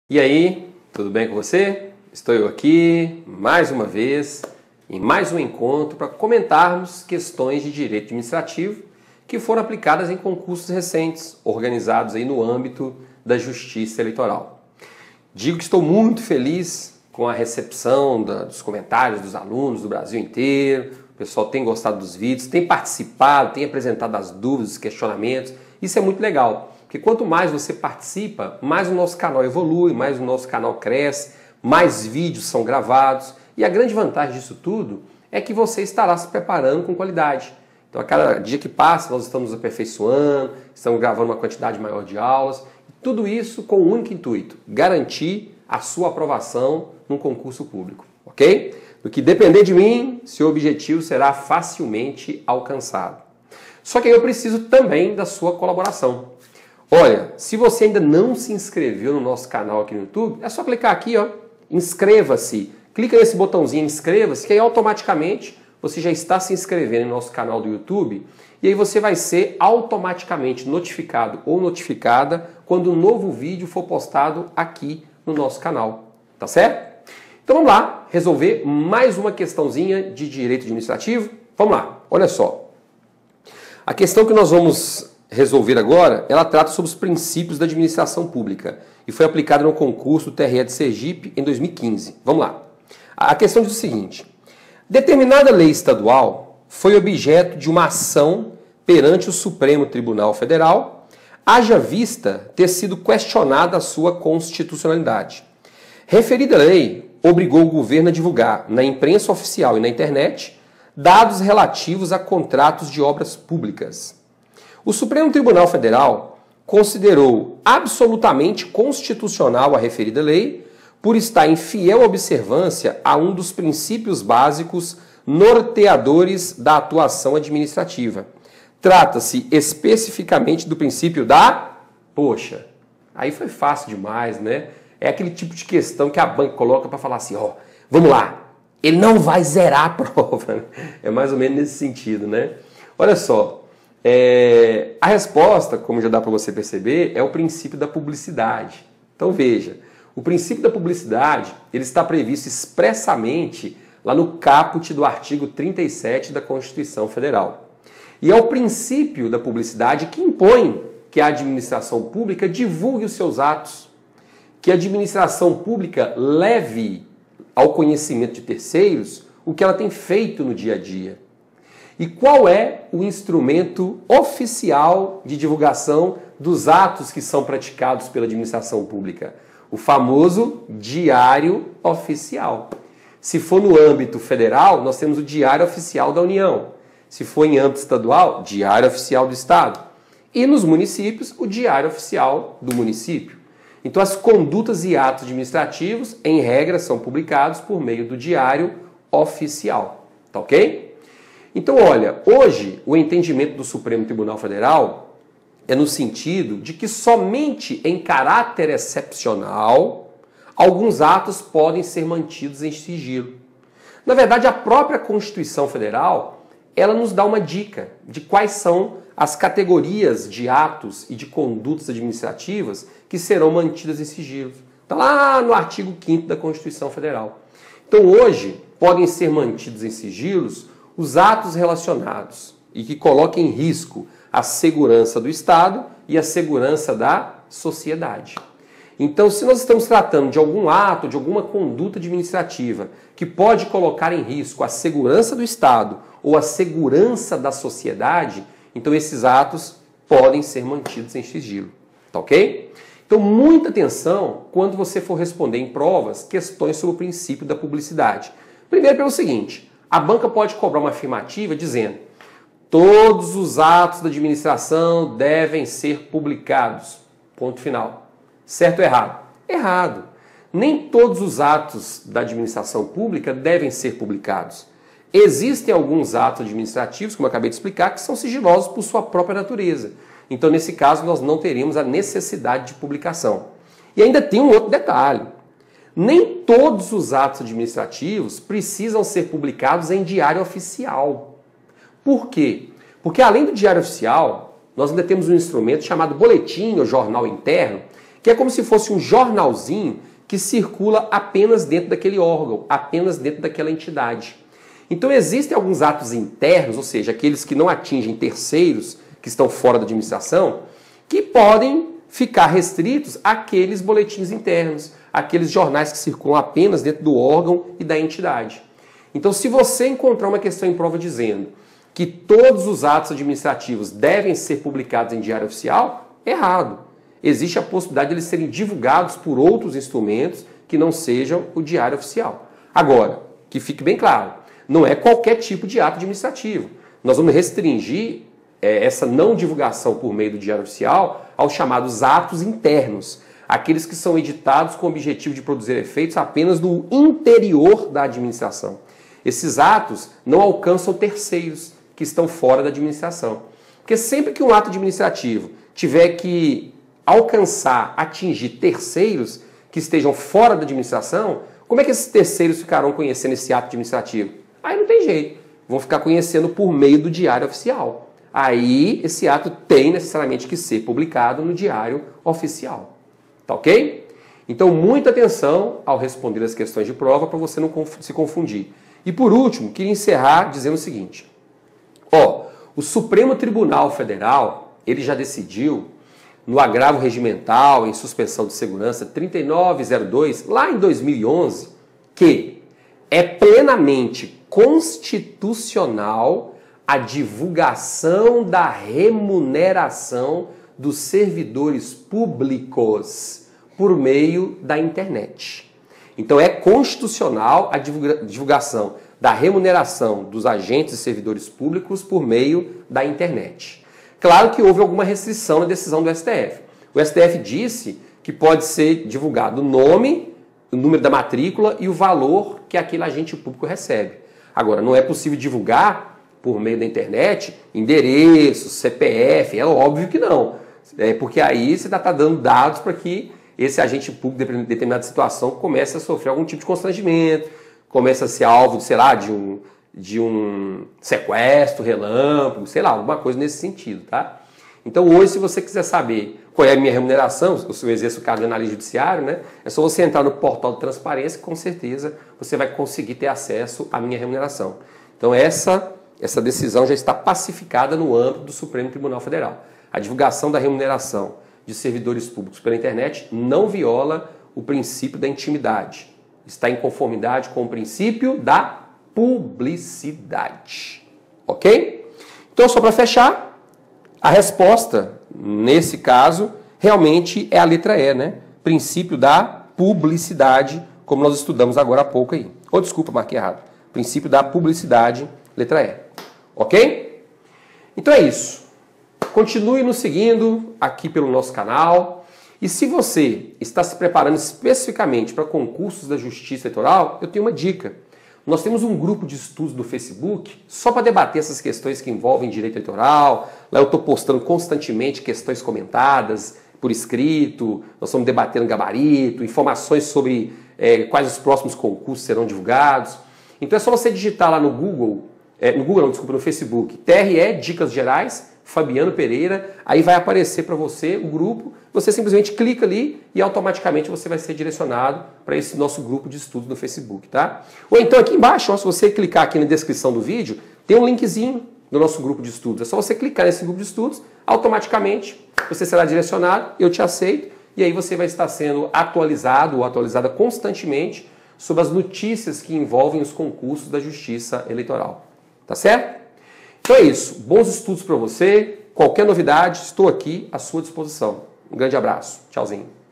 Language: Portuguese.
E aí, tudo bem com você? Estou eu aqui, mais uma vez, em mais um encontro para comentarmos questões de direito administrativo que foram aplicadas em concursos recentes, organizados aí no âmbito da Justiça Eleitoral. Digo que estou muito feliz com a recepção dos comentários dos alunos do Brasil inteiro, o pessoal tem gostado dos vídeos, tem participado, tem apresentado as dúvidas, os questionamentos, isso é muito legal. Porque quanto mais você participa, mais o nosso canal evolui, mais o nosso canal cresce, mais vídeos são gravados. E a grande vantagem disso tudo é que você estará se preparando com qualidade. Então a cada dia que passa nós estamos nos aperfeiçoando, estamos gravando uma quantidade maior de aulas. Tudo isso com o único intuito, garantir a sua aprovação num concurso público. Ok? Do que depender de mim, seu objetivo será facilmente alcançado. Só que eu preciso também da sua colaboração. Olha, se você ainda não se inscreveu no nosso canal aqui no YouTube, é só clicar aqui, ó, inscreva-se. Clica nesse botãozinho inscreva-se, que aí automaticamente você já está se inscrevendo no nosso canal do YouTube e aí você vai ser automaticamente notificado ou notificada quando um novo vídeo for postado aqui no nosso canal, tá certo? Então vamos lá, resolver mais uma questãozinha de direito administrativo. Vamos lá, olha só. A questão que nós vamos resolver agora, ela trata sobre os princípios da administração pública e foi aplicada no concurso do TRE de Sergipe em 2015. Vamos lá. A questão diz o seguinte: determinada lei estadual foi objeto de uma ação perante o Supremo Tribunal Federal, haja vista ter sido questionada a sua constitucionalidade. Referida lei obrigou o governo a divulgar na imprensa oficial e na internet dados relativos a contratos de obras públicas. O Supremo Tribunal Federal considerou absolutamente constitucional a referida lei por estar em fiel observância a um dos princípios básicos norteadores da atuação administrativa. Trata-se especificamente do princípio da... Poxa, aí foi fácil demais, né? É aquele tipo de questão que a banca coloca para falar assim, ó, vamos lá, ele não vai zerar a prova. É mais ou menos nesse sentido, né? Olha só. A resposta, como já dá para você perceber, é o princípio da publicidade. Então veja, o princípio da publicidade ele está previsto expressamente lá no caput do artigo 37 da Constituição Federal. E é o princípio da publicidade que impõe que a administração pública divulgue os seus atos, que a administração pública leve ao conhecimento de terceiros o que ela tem feito no dia a dia. E qual é o instrumento oficial de divulgação dos atos que são praticados pela administração pública? O famoso Diário Oficial. Se for no âmbito federal, nós temos o Diário Oficial da União. Se for em âmbito estadual, Diário Oficial do Estado. E nos municípios, o Diário Oficial do município. Então as condutas e atos administrativos, em regra, são publicados por meio do Diário Oficial. Tá ok? Então, olha, hoje o entendimento do Supremo Tribunal Federal é no sentido de que somente em caráter excepcional alguns atos podem ser mantidos em sigilo. Na verdade, a própria Constituição Federal, ela nos dá uma dica de quais são as categorias de atos e de condutas administrativas que serão mantidas em sigilo. Está lá no artigo 5º da Constituição Federal. Então, hoje, podem ser mantidos em sigilos os atos relacionados e que coloquem em risco a segurança do Estado e a segurança da sociedade. Então, se nós estamos tratando de algum ato, de alguma conduta administrativa que pode colocar em risco a segurança do Estado ou a segurança da sociedade, então esses atos podem ser mantidos em sigilo. Tá ok? Então, muita atenção quando você for responder em provas questões sobre o princípio da publicidade. Primeiro pelo seguinte: a banca pode cobrar uma afirmativa dizendo todos os atos da administração devem ser publicados. Ponto final. Certo ou errado? Errado. Nem todos os atos da administração pública devem ser publicados. Existem alguns atos administrativos, como eu acabei de explicar, que são sigilosos por sua própria natureza. Então, nesse caso, nós não teremos a necessidade de publicação. E ainda tem um outro detalhe. Nem todos os atos administrativos precisam ser publicados em diário oficial. Por quê? Porque além do diário oficial, nós ainda temos um instrumento chamado boletim ou jornal interno, que é como se fosse um jornalzinho que circula apenas dentro daquele órgão, apenas dentro daquela entidade. Então existem alguns atos internos, ou seja, aqueles que não atingem terceiros, que estão fora da administração, que podem ficar restritos àqueles boletins internos, aqueles jornais que circulam apenas dentro do órgão e da entidade. Então, se você encontrar uma questão em prova dizendo que todos os atos administrativos devem ser publicados em diário oficial, errado. Existe a possibilidade de eles serem divulgados por outros instrumentos que não sejam o diário oficial. Agora, que fique bem claro, não é qualquer tipo de ato administrativo. Nós vamos restringir essa não divulgação por meio do diário oficial aos chamados atos internos, aqueles que são editados com o objetivo de produzir efeitos apenas no interior da administração. Esses atos não alcançam terceiros que estão fora da administração. Porque sempre que um ato administrativo tiver que alcançar, atingir terceiros que estejam fora da administração, como é que esses terceiros ficarão conhecendo esse ato administrativo? Aí não tem jeito. Vão ficar conhecendo por meio do diário oficial. Aí esse ato tem necessariamente que ser publicado no diário oficial. Tá ok? Então, muita atenção ao responder as questões de prova para você não se confundir. E por último, queria encerrar dizendo o seguinte. O Supremo Tribunal Federal, ele já decidiu no agravo regimental em suspensão de segurança 3902, lá em 2011, que é plenamente constitucional a divulgação da remuneração dos servidores públicos por meio da internet. Então é constitucional a divulgação da remuneração dos agentes e servidores públicos por meio da internet. Claro que houve alguma restrição na decisão do STF. O STF disse que pode ser divulgado o nome, o número da matrícula e o valor que aquele agente público recebe. Agora, não é possível divulgar por meio da internet endereço, CPF, é óbvio que não. Porque aí você está dando dados para que esse agente público, em determinada situação, comece a sofrer algum tipo de constrangimento, comece a ser alvo, sei lá, de um sequestro, relâmpago, sei lá, alguma coisa nesse sentido, tá? Então hoje, se você quiser saber qual é a minha remuneração, se eu exerço o cargo de analista judiciário, né, é só você entrar no portal de transparência que com certeza você vai conseguir ter acesso à minha remuneração. Então essa decisão já está pacificada no âmbito do Supremo Tribunal Federal. A divulgação da remuneração de servidores públicos pela internet não viola o princípio da intimidade. Está em conformidade com o princípio da publicidade. Ok? Então, só para fechar, a resposta, nesse caso, realmente é a letra E, né? Princípio da publicidade, como nós estudamos agora há pouco aí. Desculpa, marquei errado. Princípio da publicidade, letra E. Ok? Então é isso. Continue nos seguindo aqui pelo nosso canal. E se você está se preparando especificamente para concursos da Justiça Eleitoral, eu tenho uma dica. Nós temos um grupo de estudos no Facebook só para debater essas questões que envolvem direito eleitoral. Lá eu estou postando constantemente questões comentadas por escrito, nós estamos debatendo gabarito, informações sobre quais os próximos concursos serão divulgados. Então é só você digitar lá no Google, no Facebook, TRE Dicas Gerais, Fabiano Pereira, aí vai aparecer para você o grupo, você simplesmente clica ali e automaticamente você vai ser direcionado para esse nosso grupo de estudos no Facebook, tá? Ou então aqui embaixo, se você clicar aqui na descrição do vídeo, tem um linkzinho do nosso grupo de estudos. É só você clicar nesse grupo de estudos, automaticamente você será direcionado, eu te aceito, e aí você vai estar sendo atualizado ou atualizada constantemente sobre as notícias que envolvem os concursos da Justiça Eleitoral. Tá certo? Então é isso. Bons estudos para você. Qualquer novidade, estou aqui à sua disposição. Um grande abraço. Tchauzinho.